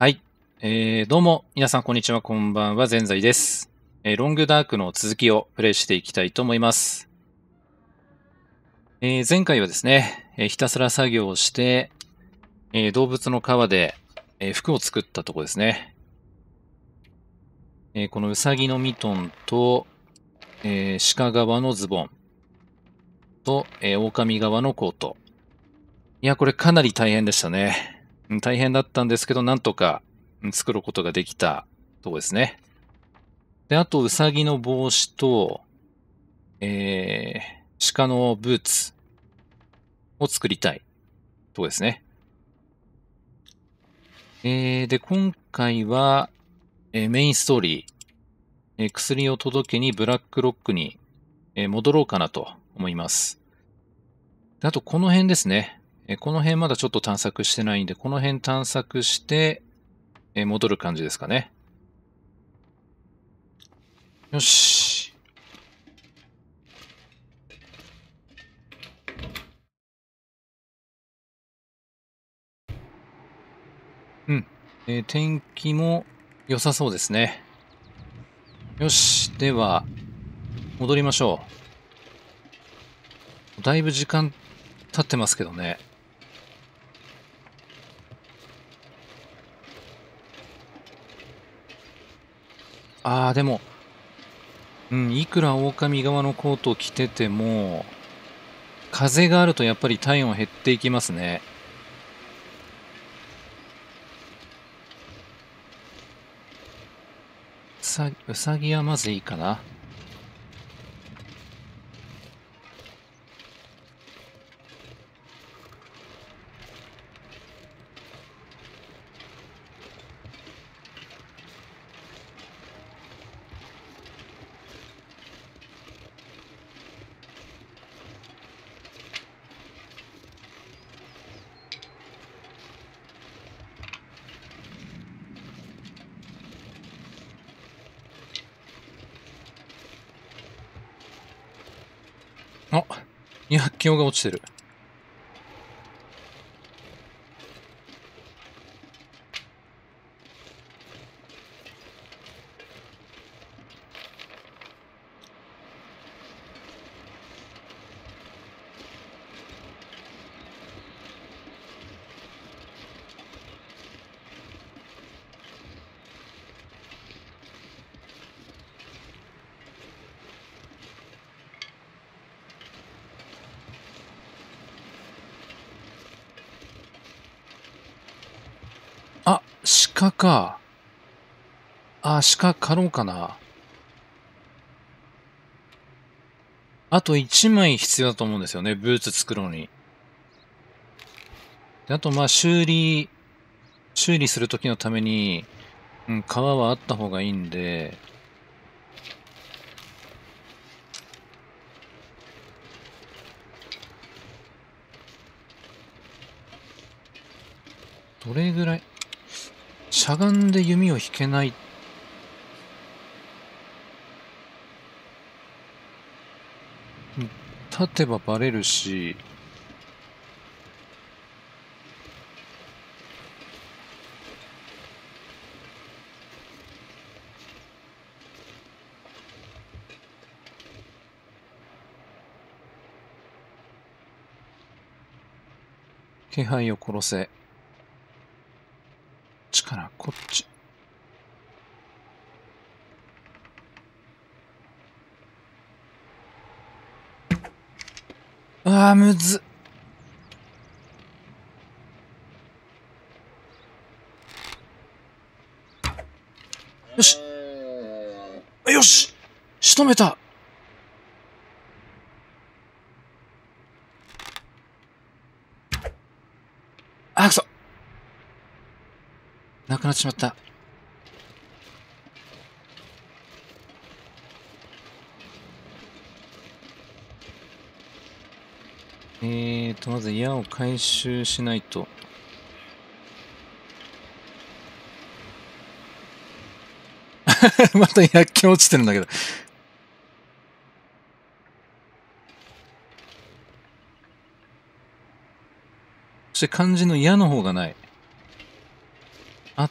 はい。どうも、皆さん、こんにちは、こんばんは、ぜんざいです。ロングダークの続きをプレイしていきたいと思います。前回はですね、ひたすら作業をして、動物の皮で、服を作ったとこですね。このウサギのミトンと、鹿革のズボンと、狼革のコート。いや、これかなり大変でしたね。大変だったんですけど、なんとか作ることができたとこですね。で、あと、ウサギの帽子と、鹿のブーツを作りたいとこですね。で、今回は、メインストーリー、薬を届けにブラックロックに、戻ろうかなと思います。で、あと、この辺ですね。この辺まだちょっと探索してないんで、この辺探索して、戻る感じですかね。よし。うん。天気も良さそうですね。よし。では、戻りましょう。だいぶ時間経ってますけどね。でも、いくら狼側のコートを着てても、風があるとやっぱり体温減っていきますね。うさぎはまずいいかな。あ、薬莢が落ちてる。あ、鹿か。鹿狩ろうかな。あと1枚必要だと思うんですよね。ブーツ作るのに。であと、修理するときのために、皮はあった方がいいんで、どれぐらい、しゃがんで弓を引けない。立てばバレるし、気配を殺せ。力、こっち。むずっ。よし。よし、仕留めた。くそ。なくなってしまった。まず矢を回収しないと。また薬莢落ちてるんだけど。そして肝心の矢の方がない。 あった。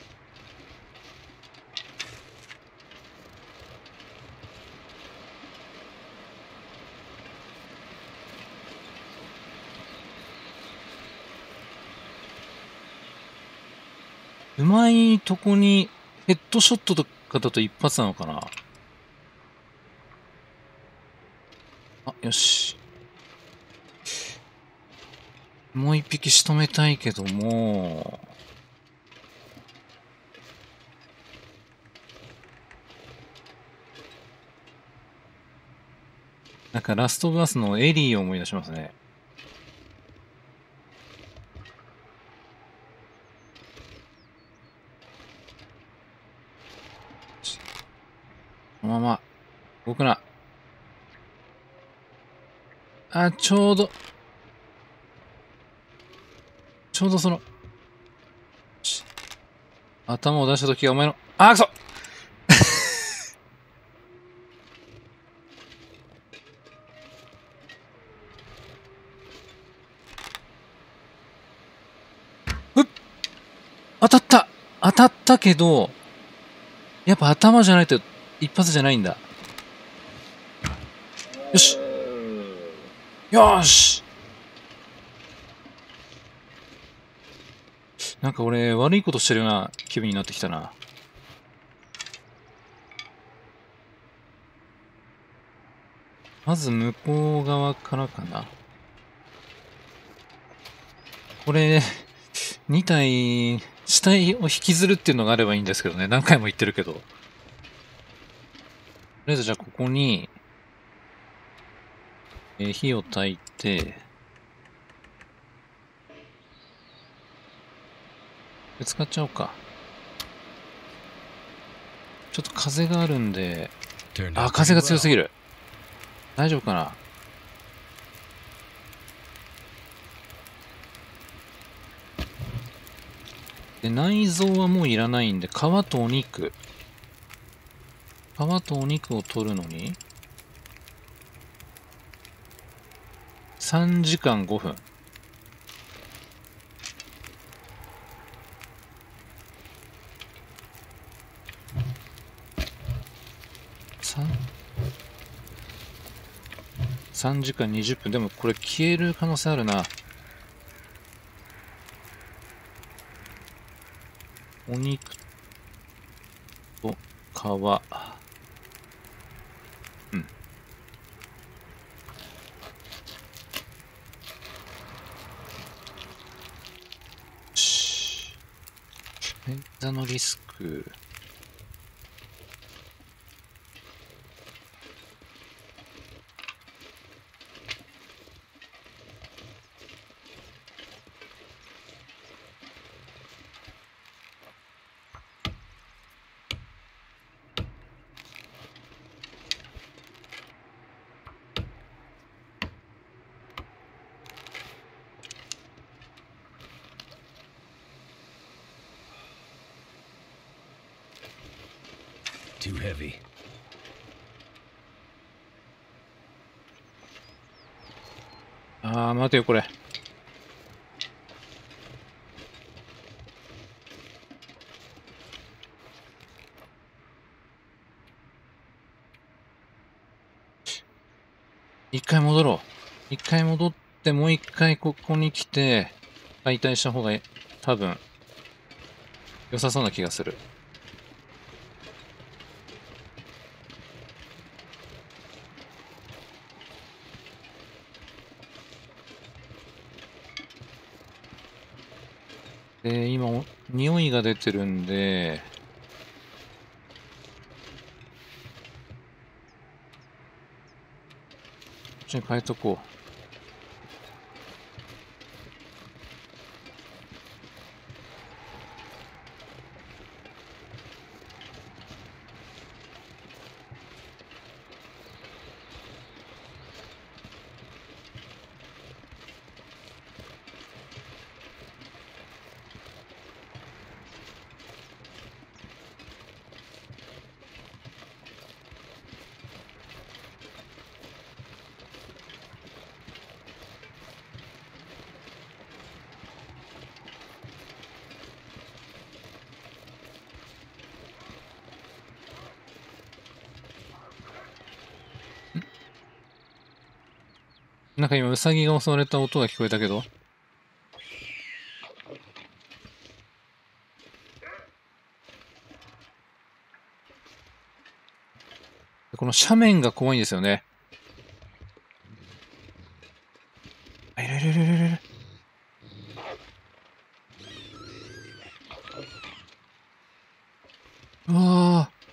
うまいとこにヘッドショットとかだと一発なのかな。あ、よし。もう一匹仕留めたいけども、なんかラストバースのエリーを思い出しますね。このまま、動くな。あ、ちょうどその、頭を出したときはお前の、あ、くそうっ当たったけど、やっぱ頭じゃないと一発じゃないんだ。よしよーしなんか俺、悪いことしてるような気分になってきたな。まず向こう側からかな。これ、2体、死体を引きずるっていうのがあればいいんですけどね。何回も言ってるけど。とりあえずじゃあここに、火を焚いて、使っちゃおうか。ちょっと風があるんで、あ、風が強すぎる。大丈夫かな。で、内臓はもういらないんで、皮とお肉。皮とお肉を取るのに、3時間5分。3時間20分。でもこれ消える可能性あるな。お肉と皮。うん。便座のリスク。 Too heavy. あー、待てよ、これ。一回戻ろう。一回戻って、もう一回ここに来て、解体した方が多分、良さそうな気がする。で、今、匂いが出てるんで、こっちに変えとこう。 なんか今、ウサギが襲われた音が聞こえたけど。この斜面が怖いんですよね。あ、いるいるいるいるいる。うわー。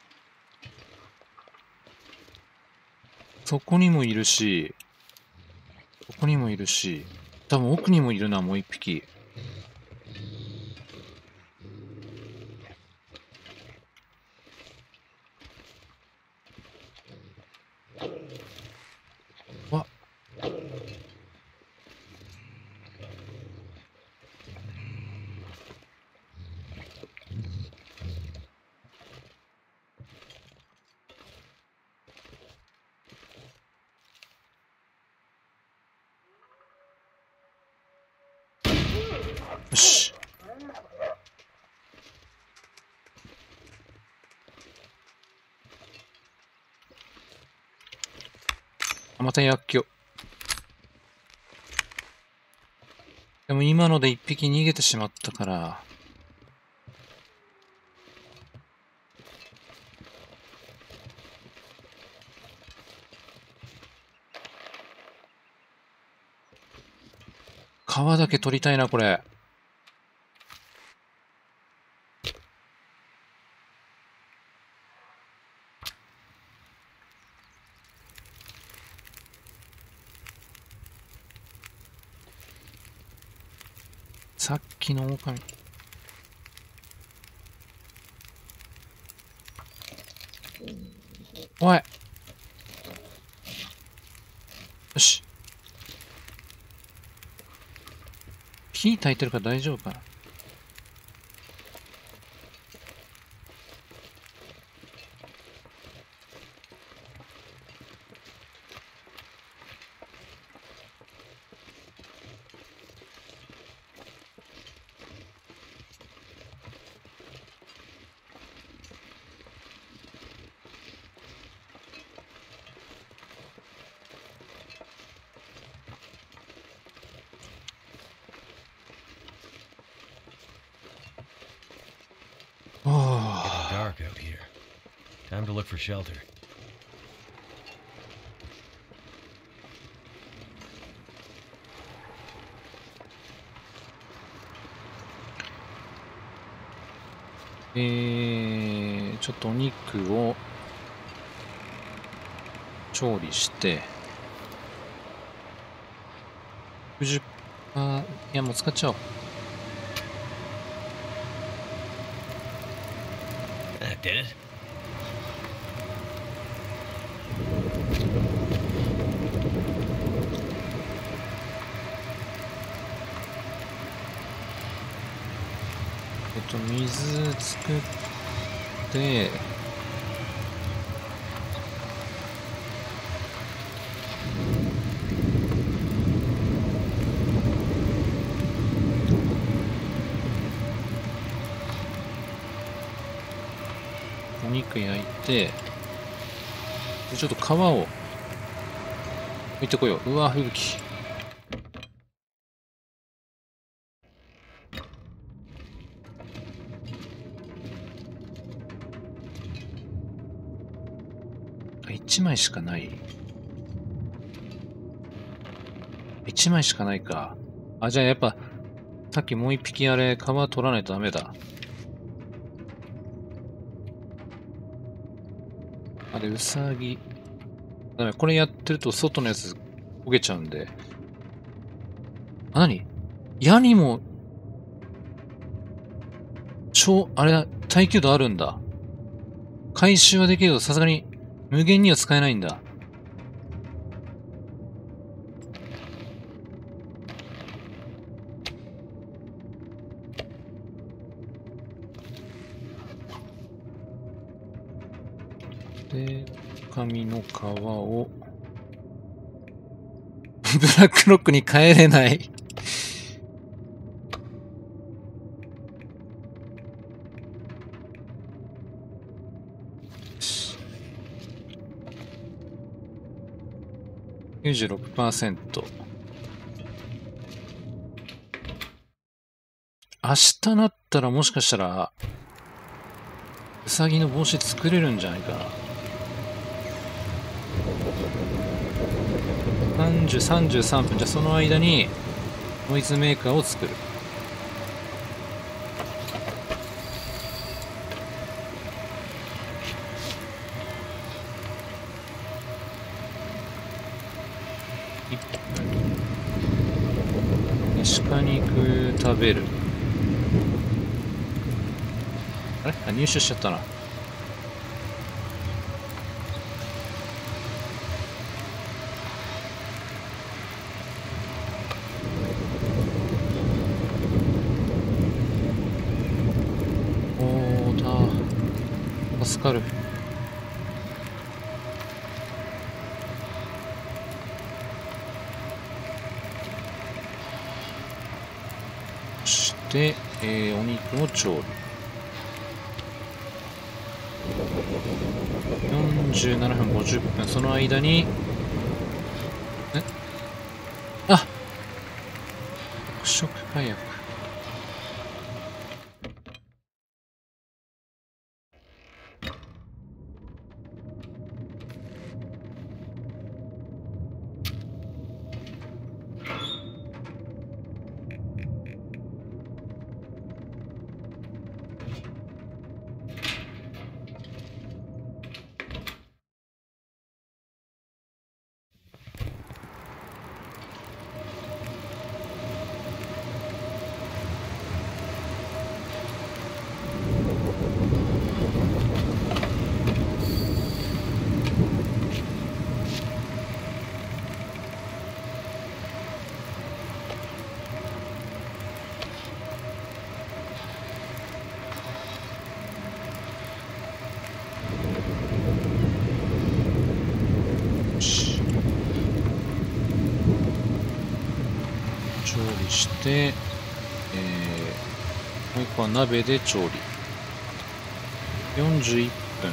そこにもいるし、ここにもいるし、多分奥にもいるな、もう一匹。わっ。よし。あ、また薬莢。でも今ので一匹逃げてしまったから。皮だけ取りたいな、これ。さっきの狼。おい。よし。火焚いてるから大丈夫かな。お Getting ー。 dark out here. Time to look for shelter. ちょっとお肉を調理して、60%、いやもう使っちゃおう。 That did it. 水作って、お肉焼いて、でちょっと皮を置いてこよう。うわ、吹雪。あ、1枚しかない。1枚しかないか。あ、じゃあやっぱ、さっきもう一匹あれ、皮取らないとダメだ。あれ、ウサギ。ダメ、これやってると外のやつ焦げちゃうんで。あ、なに？矢にも、あれだ、耐久度あるんだ。回収はできるけど、さすがに無限には使えないんだ。で、紙の皮を、ブラックロックに帰れない。 96%。明日なったらもしかしたら、ウサギの帽子作れるんじゃないかな。33分。じゃあその間に、ノイズメーカーを作る。1分。鹿肉食べる。あれ入手しちゃったな。おー、助かる。そして、お肉の調理。47分50分。その間に、あ、黒色火薬。調理して、もう一個は鍋で調理。41分。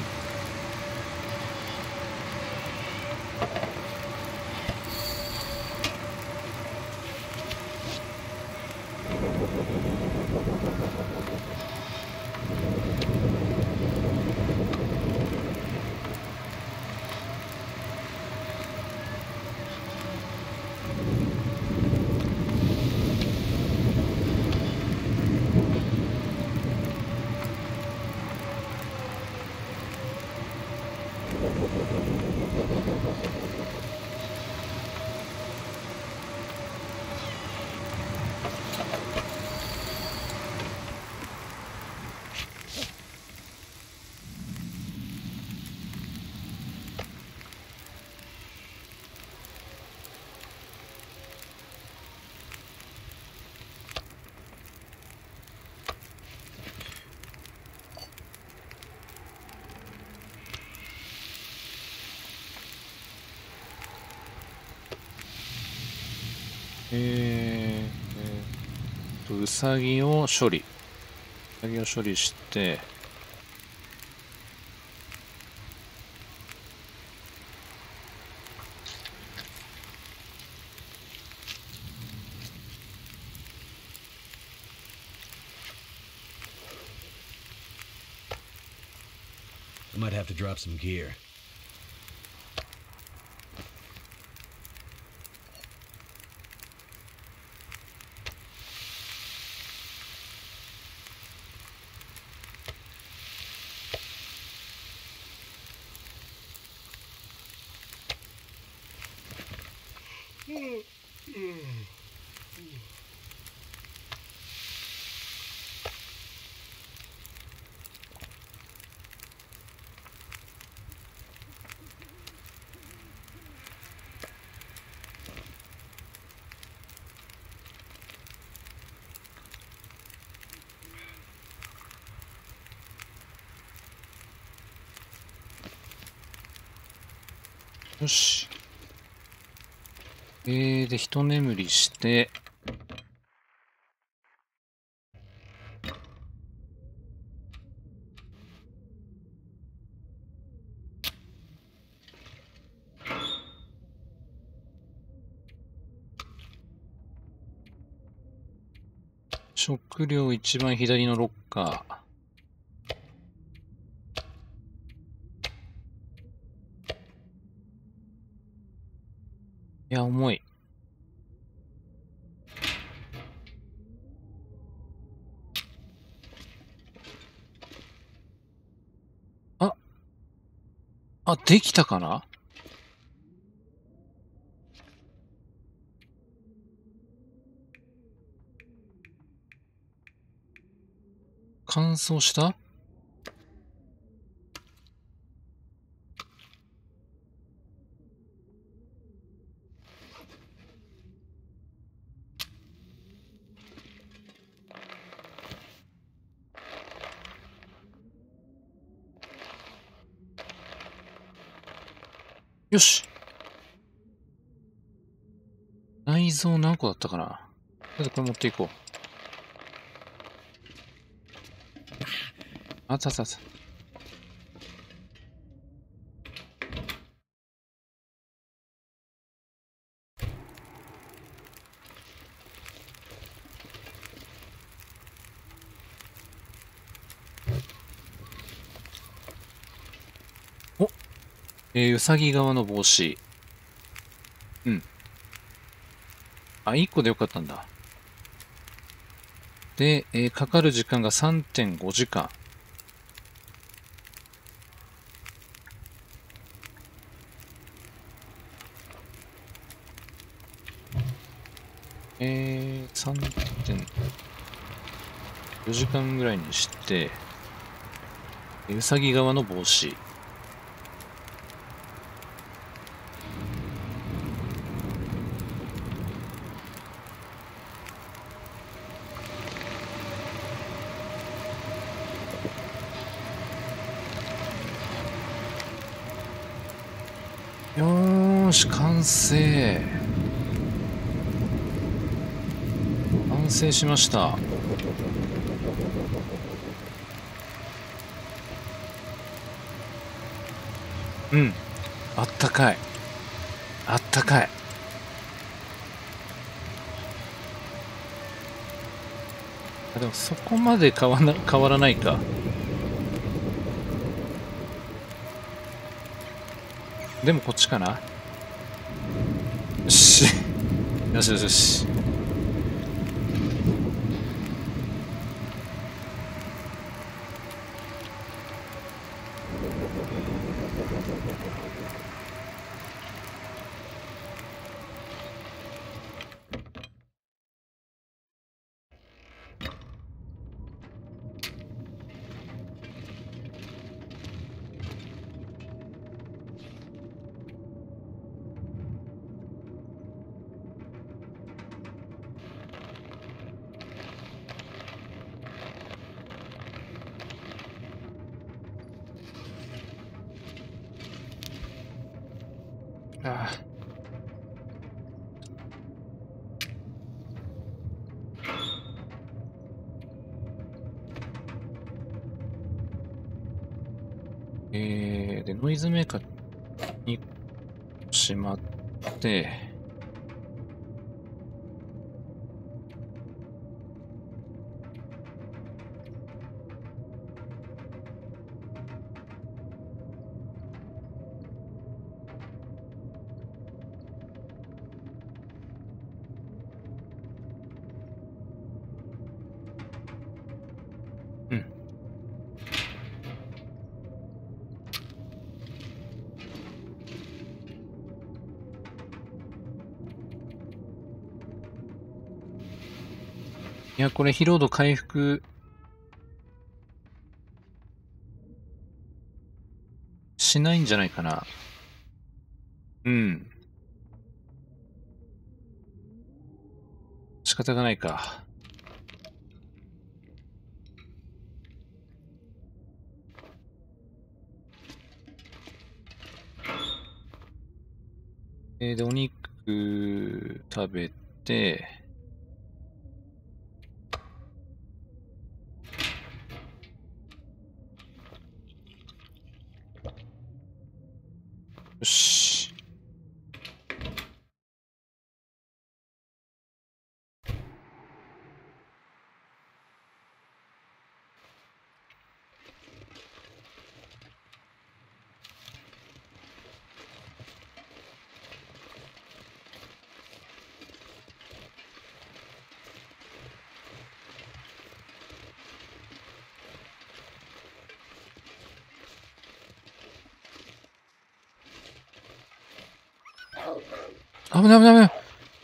うさぎを処理。うさぎを処理して、 I might have to drop some gear. Mm-hmm. よし。で、一眠りして、 食料一番左のロッカー。いや、重い。あ、できたかな？乾燥した？よし。内臓何個だったかな？とりあえずこれ持っていこう。あったあったあった。お、うさぎ側の帽子。うん。あ、1個でよかったんだ。で、かかる時間が 3.5 時間。3.4 時間ぐらいにして、うさぎ側の帽子。よーし、完成。完成しました。うん。あったかい。あったかい。あ、でもそこまで変わらないか。でもこっちかな？よし。よしよしよし。ああ。で、ノイズメーカーにしまって、うん。いや、これ疲労度回復しないんじゃないかな。うん。仕方がないか。で、お肉食べて、よし。 危ない危ない危ない。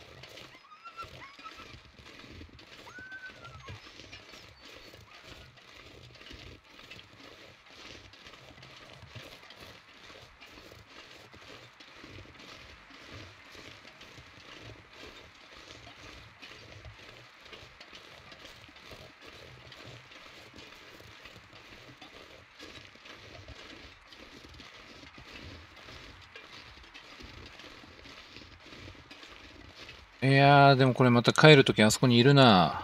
いやー、でもこれまた帰るときあそこにいるな。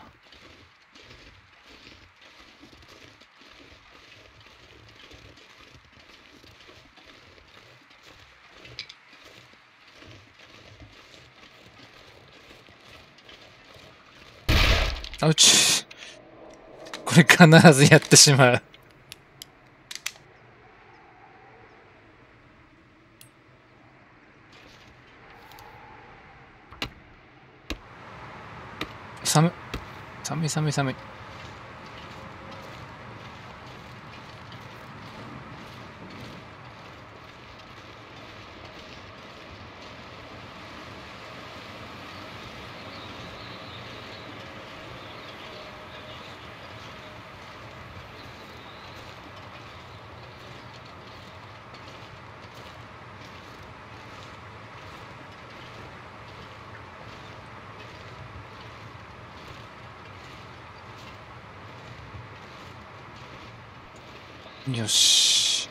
あ、うち。これ必ずやってしまう。寒い。寒い寒い寒い。よし。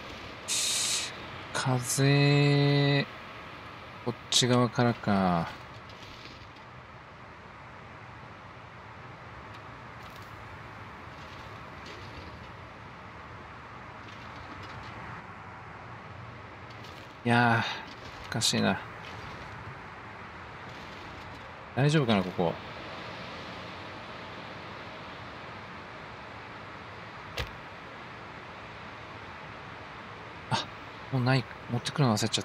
風、こっち側からか。いやー、おかしいな。大丈夫かな、ここ。あ、もうない、持ってくるの忘れちゃった。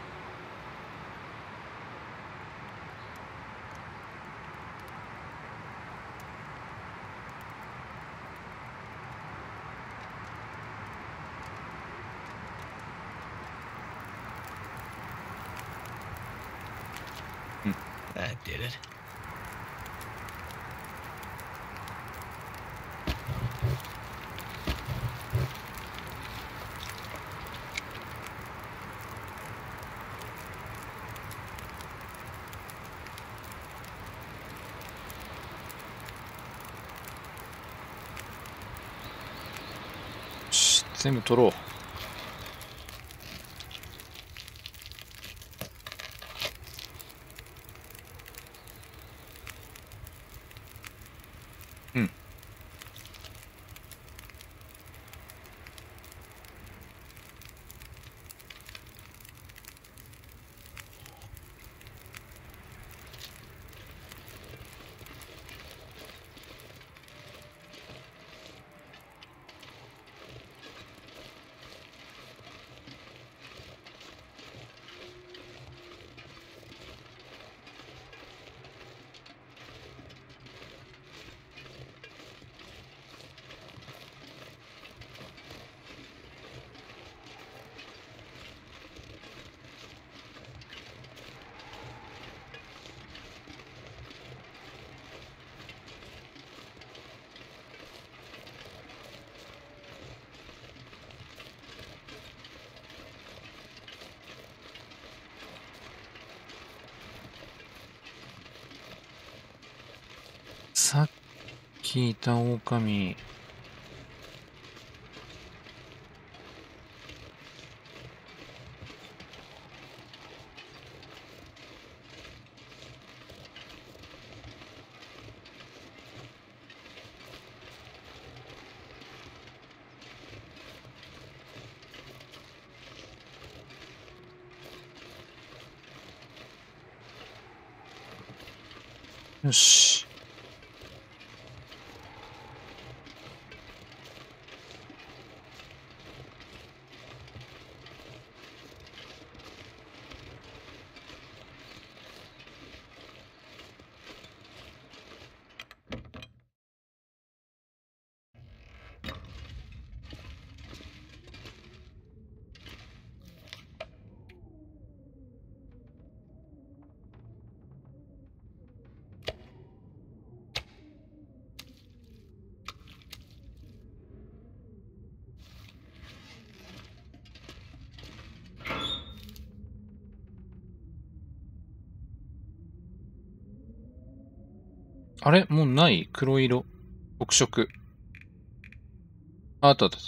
That did it. よし、全部取ろう。うん。さっきいた狼。よし。 あれもうない黒色。黒色。あったあった。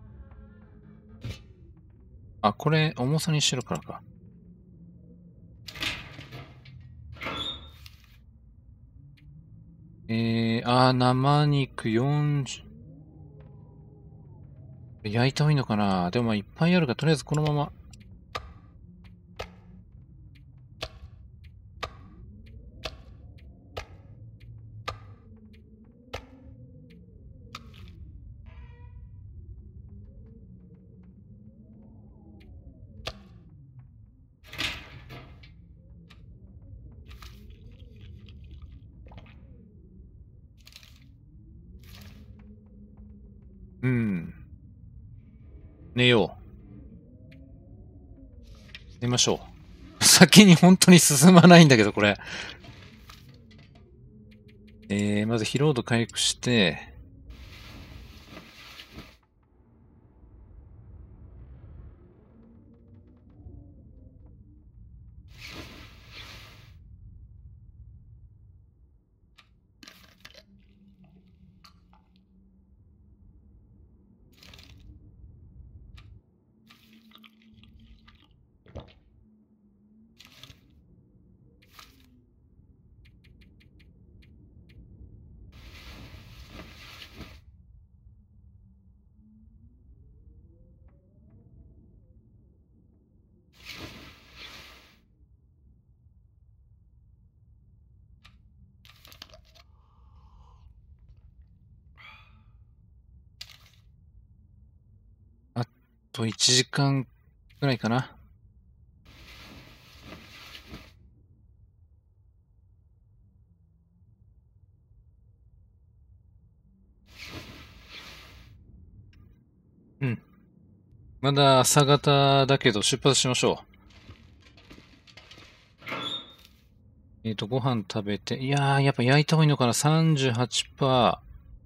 あ、これ、重さにしてるからか。生肉40。焼いた方がいいのかな。でもまあいっぱいあるから、とりあえずこのまま。うん。寝よう。寝ましょう。先に本当に進まないんだけど、これ。まず疲労度回復して、あと1時間くらいかな。うん。まだ朝方だけど出発しましょう。ご飯食べて。いやー、やっぱ焼いた方がいいのかな。38%。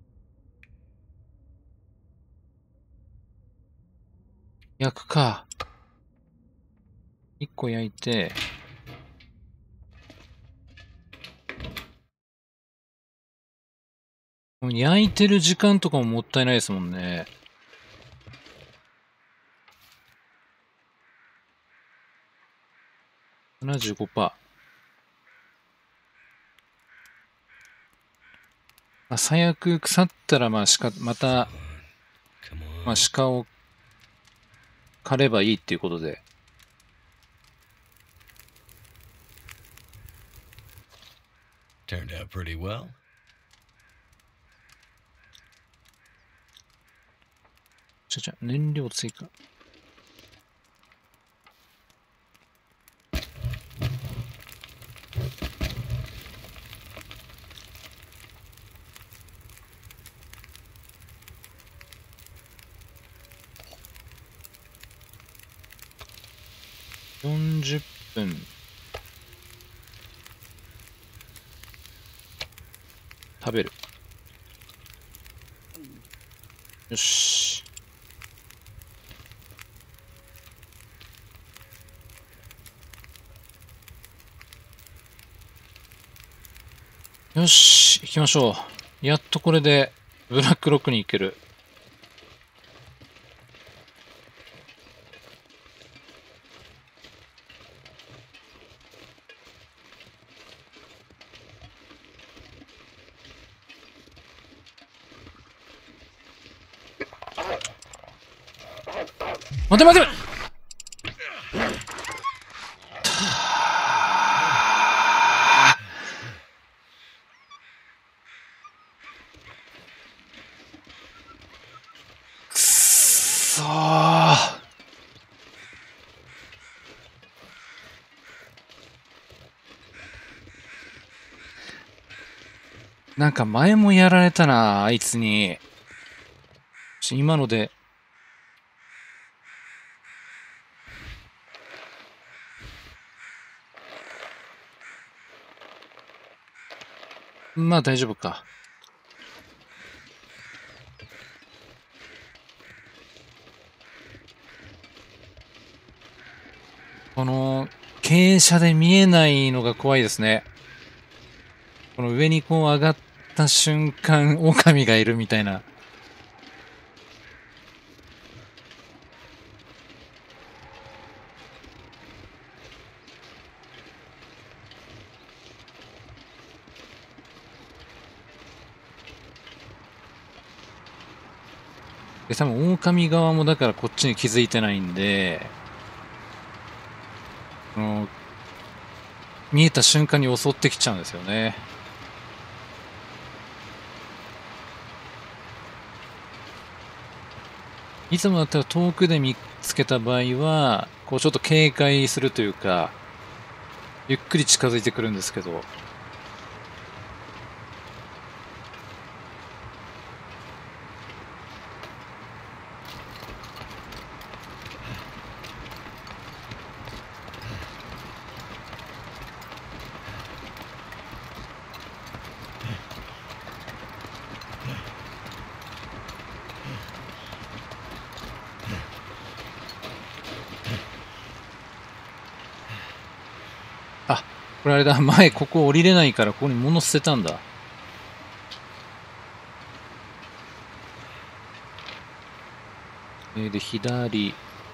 焼くか。1個焼いて。焼いてる時間とかももったいないですもんね。75%。まあ、最悪腐ったらまた、まあ、鹿を狩ればいいっていうことで。 Turned out pretty well. 燃料追加。40分。食べる。よし。よし、行きましょう。やっとこれで、ブラックロックに行ける。待て待てくっそー。なんか前もやられたな、あいつに。今ので。まあ大丈夫か。この、傾斜で見えないのが怖いですね。 この上にこう上がった瞬間、狼がいるみたいな。で、多分狼側もだからこっちに気づいてないんで、この見えた瞬間に襲ってきちゃうんですよね。いつもだったら遠くで見つけた場合は、こうちょっと警戒するというか、ゆっくり近づいてくるんですけど、あ、これあれだ、前ここ降りれないからここに物捨てたんだ。で、左。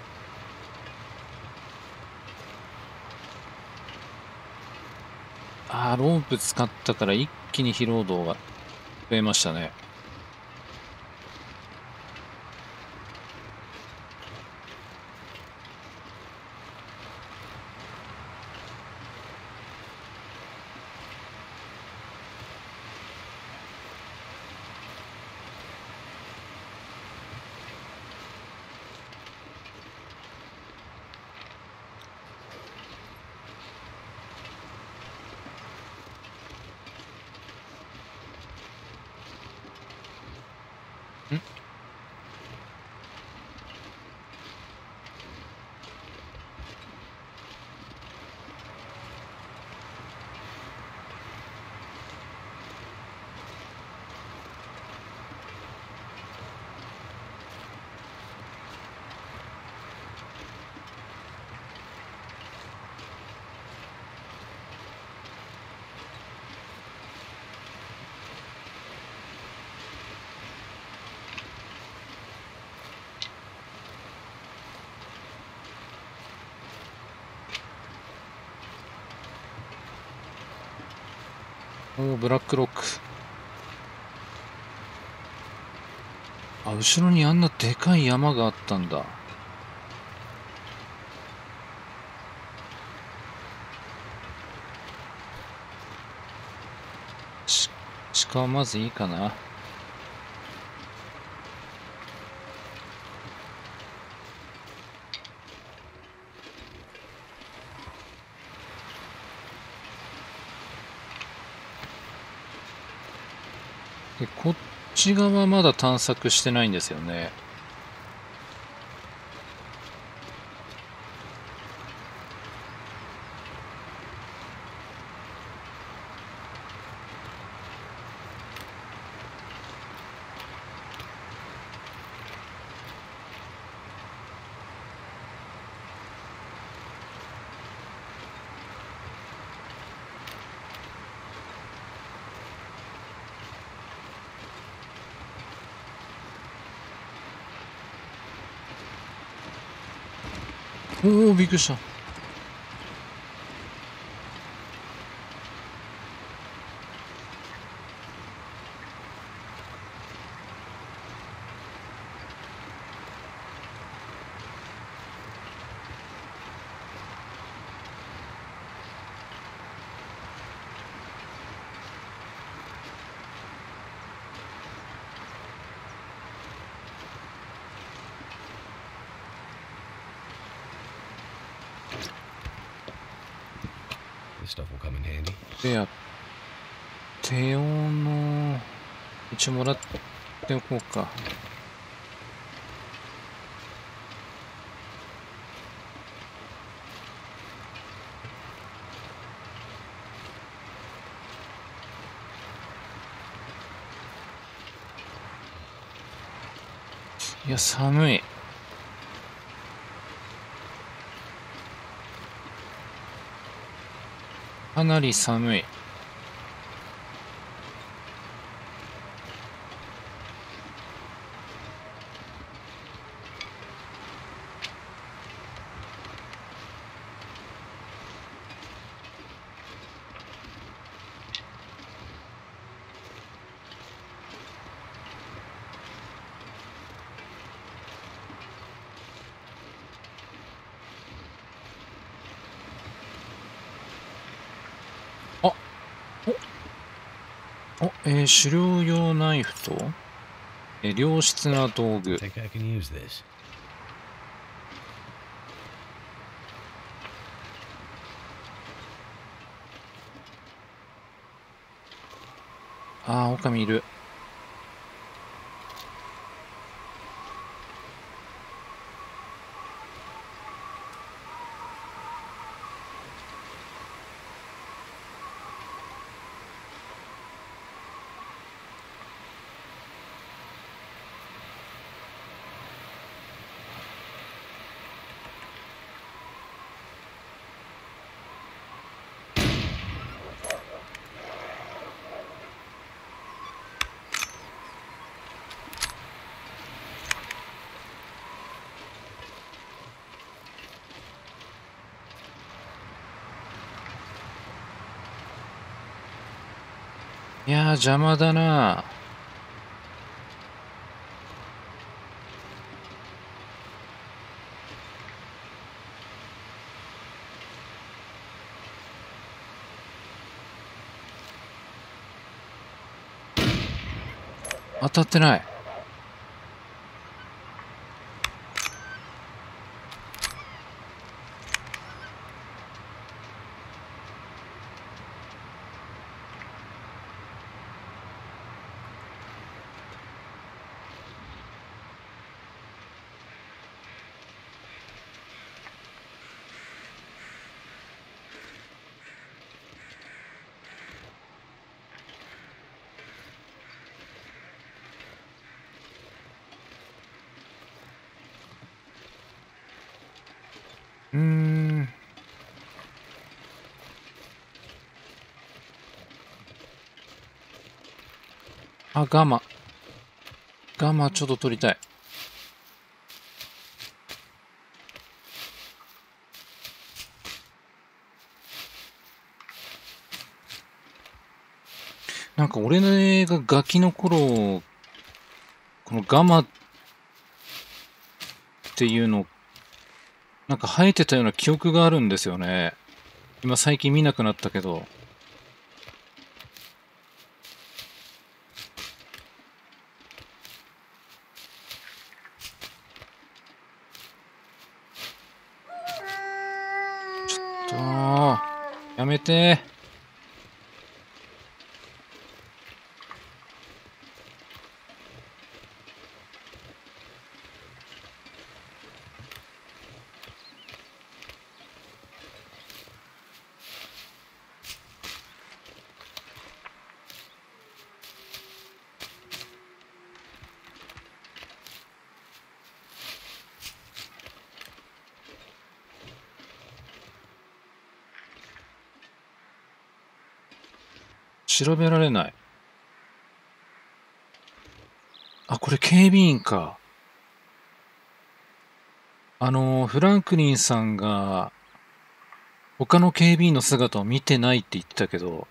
あー、ロープ使ったから一気に疲労度が増えましたね。んおー、ブラックロック。あ、後ろにあんなでかい山があったんだ。鹿はまずいいかな。で、こっち側まだ探索してないんですよね。おお、びっくりした。 This stuff will come in handy. でや、手をの、一応もらっておこうか。いや、寒い。かなり寒い。 狩猟用ナイフと、良質な道具。 Think I can use this. ああ、狼いる。いやー、邪魔だな。当たってない。あ、ガマ。ガマちょっと取りたい。なんか俺がガキの頃、このガマっていうの、なんか生えてたような記憶があるんですよね。今最近見なくなったけど。ちょっと、やめて。調べられない。あ、これ警備員か。フランクリンさんが、他の警備員の姿を見てないって言ってたけど、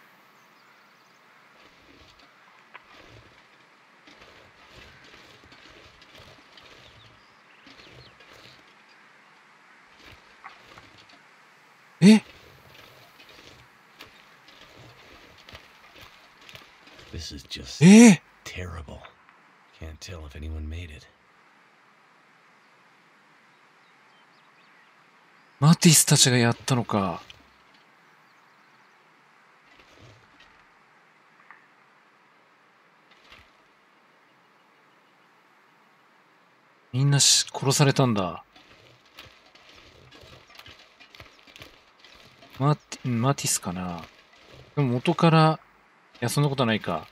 え This is just え terrible. Can't tell if anyone made it. マティスたちがやったのか。みんな殺されたんだ。マティスかな。でも元から、いや、そんなことないか。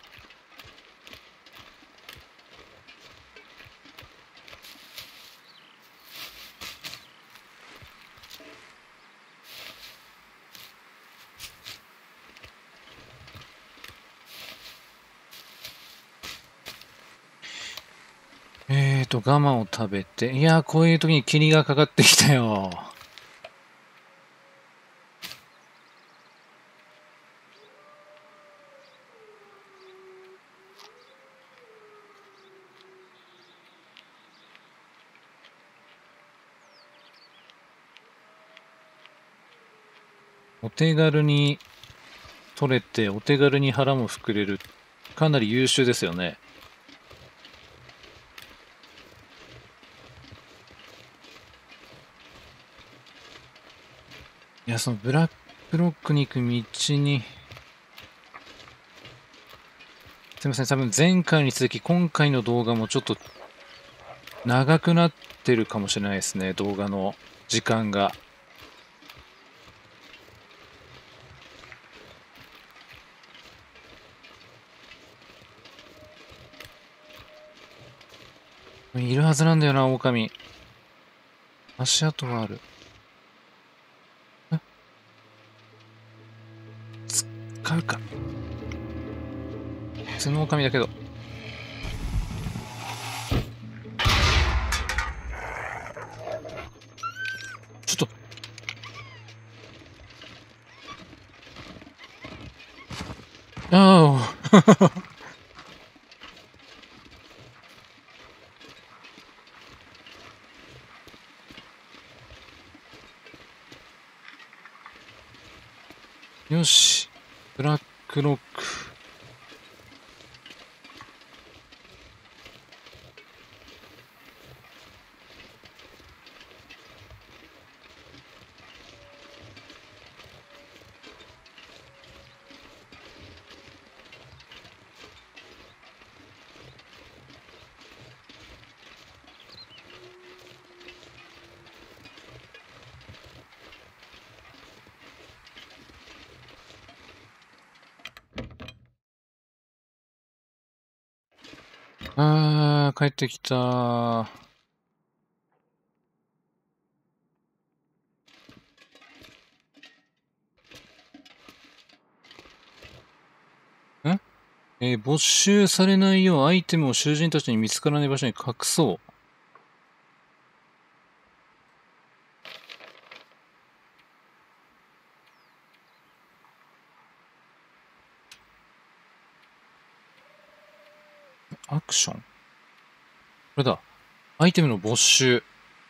ガマを食べて、いやー、こういう時に霧がかかってきたよ。お手軽に取れて、お手軽に腹も膨れるっかなり優秀ですよね。いや、そのブラックロックに行く道に、すいません、多分前回に続き今回の動画もちょっと長くなってるかもしれないですね、動画の時間が。いるはずなんだよな、狼。足跡がある。使うか。普通の狼だけど。ちょっと。ああ。よし。ブラックロック。あー、帰ってきた。没収されないようアイテムを囚人たちに見つからない場所に隠そう。アクション。これだ。アイテムの没収。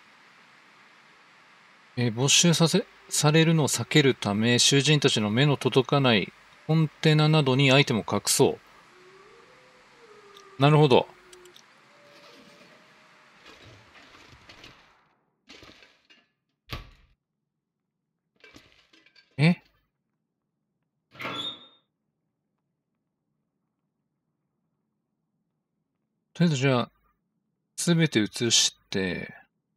没収されるのを避けるため、囚人たちの目の届かないコンテナなどにアイテムを隠そう。なるほど。とりあえずじゃあ、すべて移して、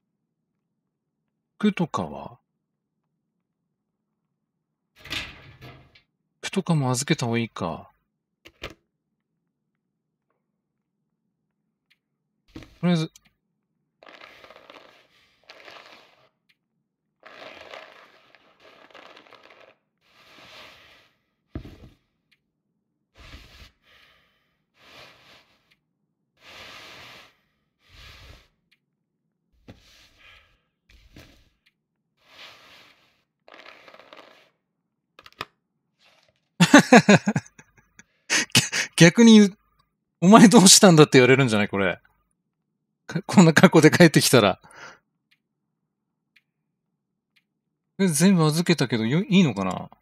服とかは服とかも預けた方がいいか。とりあえず、逆に、お前どうしたんだって言われるんじゃないこれ。こんな格好で帰ってきたら。全部預けたけどいいのかな。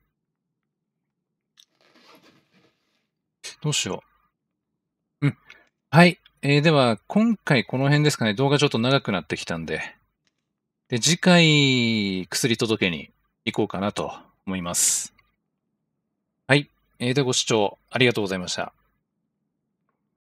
どうしよう。うん。はい。では、今回この辺ですかね。動画ちょっと長くなってきたんで。で、次回、薬届けに行こうかなと思います。はい。ではご視聴ありがとうございました。